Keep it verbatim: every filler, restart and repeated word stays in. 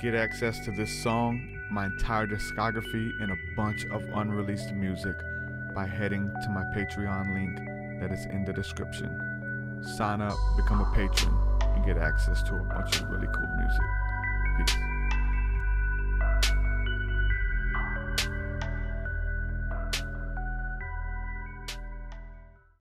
Get access to this song, my entire discography, and a bunch of unreleased music by heading to my Patreon link that is in the description. Sign up, become a patron, and get access to a bunch of really cool music. Peace.